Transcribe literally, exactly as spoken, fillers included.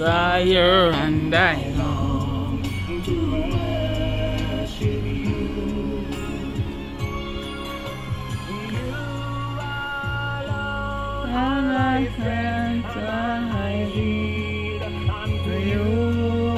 desire and I long to worship you. You are Lord, all my friends I I lead unto to you. you.